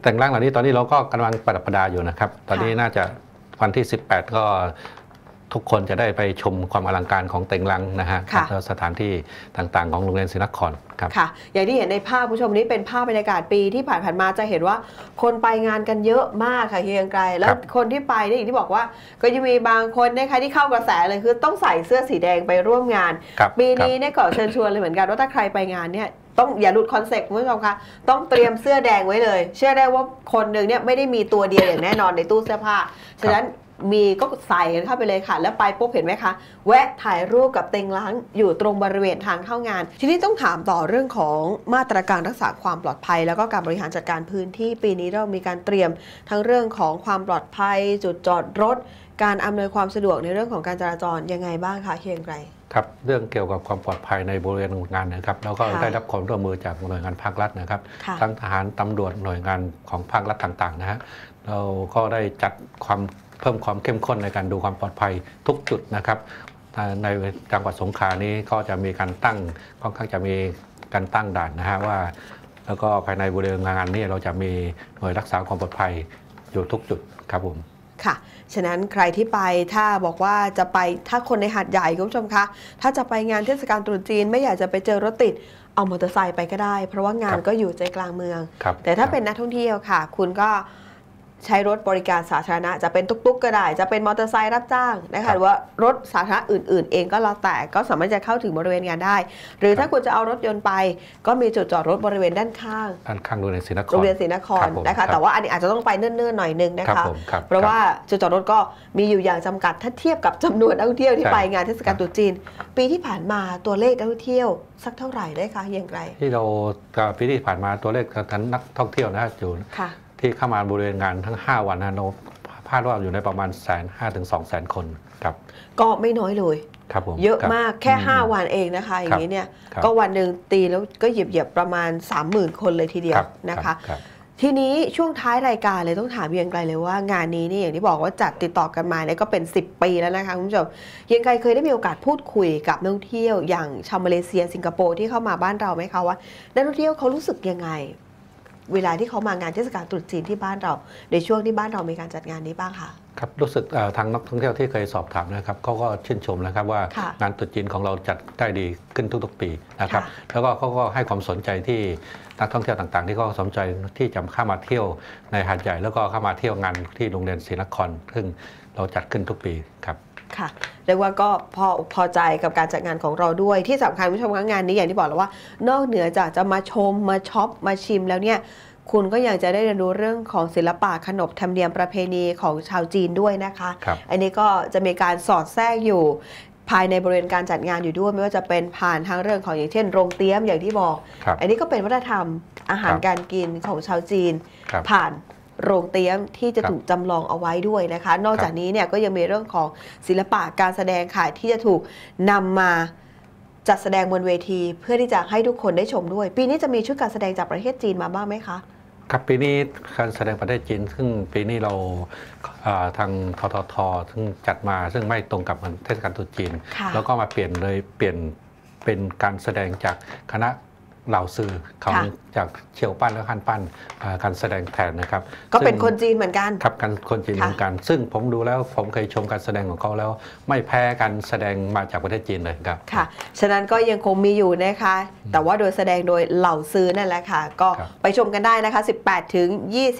แต่งร่างเหล่านี้ตอนนี้เราก็กำลังประดาอยู่นะครับตอนนี้น่าจะวันที่18ก็ทุกคนจะได้ไปชมความอลังการของเต็งรังนะฮะแล้วสถานที่ต่างๆของโรงเรียนศรีนครครับค่ะอย่างที่เห็นในภาพผู้ชมนี้เป็นภาพบรรยากาศปีที่ผ่านมาจะเห็นว่าคนไปงานกันเยอะมากค่ะเฮียงไกลแล้วคนที่ไปนี่อย่างที่บอกว่าก็จะมีบางคนนะคะที่เข้ากระแสเลยคือต้องใส่เสื้อสีแดงไปร่วมงานปีนี้เนี่ยก็เชิญชวนเลยเหมือนกันว่าถ้าใครไปงานเนี่ยต้องอย่าหลุดคอนเซ็ปต์คุณผู้ชมคะต้องเตรียมเสื้อแดงไว้เลยเชื่อได้ว่าคนหนึ่งเนี่ยไม่ได้มีตัวเดียวอย่างแน่นอนในตู้เสื้อผ้าฉะนั้นมีก็ใส่กันเข้าไปเลยค่ะแล้วไปปุ๊บเห็นไหมคะแวะถ่ายรูปกับเต็งล้างอยู่ตรงบริเวณทางเข้างานทีนี้ต้องถามต่อเรื่องของมาตรการรักษาความปลอดภัยแล้วก็การบริหารจัดการพื้นที่ปีนี้เรามีการเตรียมทั้งเรื่องของความปลอดภัยจุดจอดรถการอำนวยความสะดวกในเรื่องของการจราจรยังไงบ้างคะเฮียงไกรครับเรื่องเกี่ยวกับความปลอดภัยในบริเวณงานนะครับเราก็ได้รับความร่วมมือจากหน่วยงานภาครัฐนะครับทั้งทหารตำรวจหน่วยงานของภาครัฐต่างๆนะฮะเราก็ได้จัดเพิ่มความเข้มข้นในการดูความปลอดภัยทุกจุดนะครับในจังหวัดสงขลานี้ก็จะมีการตั้งค่อนข้างจะมีการตั้งด่านนะฮะว่าแล้วก็ภายในบริเวณงานนี้เราจะมีหน่วยรักษาความปลอดภัยอยู่ทุกจุดครับผมค่ะฉะนั้นใครที่ไปถ้าบอกว่าจะไปถ้าคนในหาดใหญ่คุณผู้ชมคะถ้าจะไปงานเทศกาลตรุษจีนไม่อยากจะไปเจอรถติดเอามอเตอร์ไซค์ไปก็ได้เพราะว่างานก็อยู่ใจกลางเมืองแต่ถ้าเป็นนักท่องเที่ยวค่ะคุณก็ใช้รถบริการสาธารณะจะเป็นตุ๊กๆก็ได้จะเป็นมอเตอร์ไซค์รับจ้างนะคะหรือว่ารถสาธารณะอื่นๆเองก็แล้วแต่ก็สามารถจะเข้าถึงบริเวณงานได้หรือถ้าคุณจะเอารถยนต์ไปก็มีจุดจอดรถบริเวณด้านข้างโรงเรียนศรีนครนะคะแต่ว่าอันนี้อาจจะต้องไปเนิ่นๆหน่อยนึงนะคะเพราะว่าจุดจอดรถก็มีอยู่อย่างจำกัดถ้าเทียบกับจำนวนนักท่องเที่ยวที่ไปงานเทศกาลตรุษจีนปีที่ผ่านมาตัวเลขนักท่องเที่ยวสักเท่าไหร่ได้คะอย่างไรที่เราปีที่ผ่านมาตัวเลขนักท่องเที่ยวนะจูนที่เข้ามาบริเวณงานทั้ง5วันนะเราคาดว่าอยู่ในประมาณ150,000 ถึง 200,000 คนครับก็ไม่น้อยเลยครับผมเยอะมากแค่5วันเองนะคะอย่างนี้เนี่ยก็วันหนึ่งตีแล้วก็เหยียบประมาณ 30,000 คนเลยทีเดียวนะคะทีนี้ช่วงท้ายรายการเลยต้องถามเยียงไกลเลยว่างานนี้นี่อย่างที่บอกว่าจัดติดต่อกันมาเนี่ยก็เป็น10 ปีแล้วนะคะคุณผู้ชมเยียงไกลเคยได้มีโอกาสพูดคุยกับนักท่องเที่ยวอย่างชาวมาเลเซียสิงคโปร์ที่เข้ามาบ้านเราไหมคะว่านักท่องเที่ยวเขารู้สึกยังไงเวลาที่เขามางานเทศกาลตรุษจีนที่บ้านเราในช่วงที่บ้านเรามีการจัดงานนี้บ้างค่ะครับรู้สึกทางนักท่องเที่ยวที่เคยสอบถามนะครับเขาก็ชื่นชมนะครับว่างานตรุษจีนของเราจัดได้ดีขึ้นทุกๆปีนะครับแล้วก็เขาก็ให้ความสนใจที่นักท่องเที่ยวต่างๆที่เขาสนใจที่จะเข้ามาเที่ยวในหาดใหญ่แล้วก็เข้ามาเที่ยวงานที่โรงเรียนศรีนครซึ่งเราจัดขึ้นทุกปีครับค่ะเรียกว่าก็พอใจกับการจัดงานของเราด้วยที่สำคัญผู้ชมงานนี้อย่างที่บอกแล้วว่านอกเหนือจากจะมาชมมาช็อปมาชิมแล้วเนี่ยคุณก็ยังจะได้เรียนรู้เรื่องของศิลปะขนบธรรมเนียมประเพณีของชาวจีนด้วยนะคะอันนี้ก็จะมีการสอดแทรกอยู่ภายในบริเวณการจัดงานอยู่ด้วยไม่ว่าจะเป็นผ่านทางเรื่องของอย่างเช่นโรงเตี้ยมอย่างที่บอกอันนี้ก็เป็นวัฒนธรรมอาหารการกินของชาวจีนผ่านโรงเตี้ยมที่จะถูกจำลองเอาไว้ด้วยนะคะนอกจากนี้เนี่ยก็ยังมีเรื่องของศิลปะการแสดงค่ะที่จะถูกนำมาจัดแสดงบนเวทีเพื่อที่จะให้ทุกคนได้ชมด้วยปีนี้จะมีชุดการแสดงจากประเทศจีนมาบ้างไหมคะครับปีนี้การแสดงประเทศจีนซึ่งปีนี้เราทางททซึ่งจัดมาซึ่งไม่ตรงกับเทศกาลตรุษจีนแล้วก็มาเปลี่ยนเป็นการแสดงจากคณะเหล่าสื่อของจากเฉียวปั้นและฮั่นปั้นการแสดงแทนนะครับก็เป็นคนจีนเหมือนกันครับการคนจีนเหมือนกันซึ่งผมดูแล้วผมเคยชมการแสดงของเขาแล้วไม่แพ้การแสดงมาจากประเทศจีนเลยครับค่ะฉะนั้นก็ยังคงมีอยู่นะคะแต่ว่าโดยแสดงโดยเหล่าซื้อนั่นแหละค่ะก็ไปชมกันได้นะคะ18 ถึง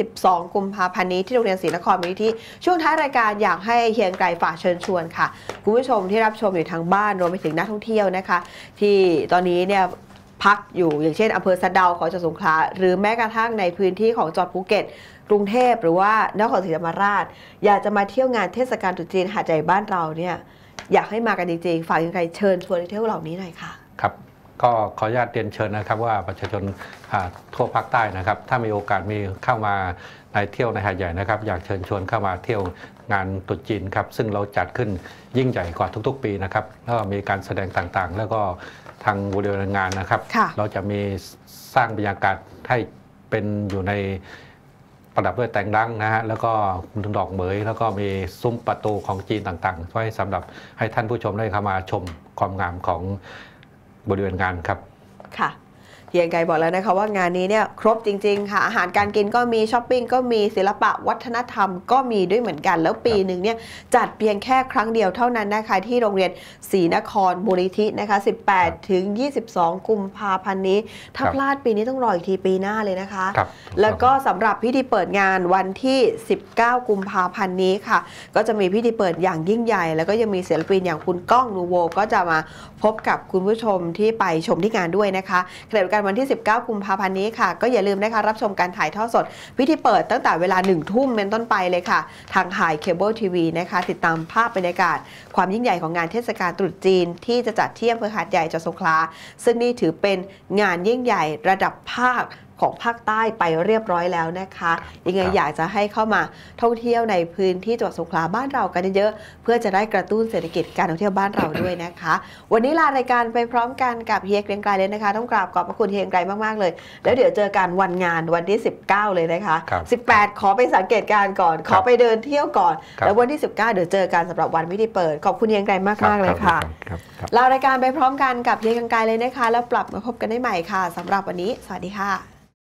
22 กุมภาพันธ์นี้ที่โรงเรียนศรีนครมูลนิธิช่วงท้ายรายการอยากให้เฮียงไกรฝากเชิญชวนค่ะคุณผู้ชมที่รับชมอยู่ทางบ้านรวมไปถึงนักท่องเที่ยวนะคะที่ตอนนี้เนี่ยพักอยู่อย่างเช่นอำเภอสะเดาของจังหวัดสงขลาหรือแม้กระทั่งในพื้นที่ของจังหวัดภูเก็ตกรุงเทพหรือว่านครศรีธรรมราชอยากจะมาเที่ยวงานเทศกาลตรุษจีนหาดใหญ่บ้านเราเนี่ยอยากให้มากันจริงๆฝากยังไงเชิญชวนเที่ยวเหล่านี้หน่อยค่ะครับก็ขออนุญาตเรียนเชิญนะครับว่าประชาชนทั่วภาคใต้นะครับถ้ามีโอกาสมีเข้ามาในเที่ยวในหาดใหญ่นะครับอยากเชิญชวนเข้ามาเที่ยวงานตรุษจีนครับซึ่งเราจัดขึ้นยิ่งใหญ่กว่าทุกๆปีนะครับแล้วก็มีการแสดงต่างๆแล้วก็ทางบริเวณงานนะครับเราจะมีสร้างบรรยากาศให้เป็นอยู่ในประดับด้วยแต่งรังนะฮะแล้วก็ดอกเหมยแล้วก็มีซุ้มประตูของจีนต่างๆไว้สำหรับให้ท่านผู้ชมได้เข้ามาชมความงามของบริเวณงานครับค่ะเฮียงไกบอกแล้วนะคะว่างานนี้เนี่ยครบจริงๆค่ะอาหารการกินก็มีช้อปปิ้งก็มีศิลปะวัฒนธรรมก็มีด้วยเหมือนกันแล้วปีหนึ่งเนี่ยจัดเพียงแค่ครั้งเดียวเท่านั้นนะคะที่โรงเรียนศรีนครมูลนิธินะคะ18 ถึง 22 กุมภาพันธ์นี้ถ้าพลาดปีนี้ต้องรออีกทีปีหน้าเลยนะคะแล้วก็สำหรับพิธีเปิดงานวันที่ 19 กุมภาพันธ์นี้ค่ะก็จะมีพิธีเปิดอย่างยิ่งใหญ่แล้วก็ยังมีศิลปินอย่างคุณก้องนูโวก็จะมาพบกับคุณผู้ชมที่ไปชมที่งานด้วยนะคะขณะเดียวกันวันที่ 19 กุมภาพันธ์นี้ค่ะก็อย่าลืมนะคะรับชมการถ่ายทอดสดพิธีเปิดตั้งแต่เวลา 1 ทุ่มเป็นต้นไปเลยค่ะทาง High Cable TV นะคะติดตามภาพบรรยากาศความยิ่งใหญ่ของงานเทศกาลตรุษจีนที่จะจัดที่อำเภอหาดใหญ่จังหวัดสงขลาซึ่งนี่ถือเป็นงานยิ่งใหญ่ระดับภาคของภาคใต้ไปเรียบร้อยแล้วนะคะยังไงอยากจะให้เข้ามาท่องเที่ยวในพื้นที่จังหวัดสงขลาบ้านเรากันเยอะๆเพื่อจะได้กระตุ้นเศรษฐกิจการท่องเที่ยวบ้านเราด้วยนะคะวันนี้ลารายการไปพร้อมกันกับเฮียเกรียงไกรเลยนะคะต้องกราบขอบพระคุณเฮียเกรียงไกรมากๆเลยแล้วเดี๋ยวเจอกันวันงานวันที่ 19 เลยนะคะ18ขอไปสังเกตการณ์ก่อนขอไปเดินเที่ยวก่อนแล้ววันที่ 19เดี๋ยวเจอกันสำหรับวันพิธีเปิดขอบคุณเฮียเกรียงไกรมากๆเลยค่ะลารายการไปพร้อมกันกับเฮียเกรียงไกรเลยนะคะแล้วปรับมาพบกันได้ใหม่ค่ะสำหรับวันนี้สวัสดีค่ะ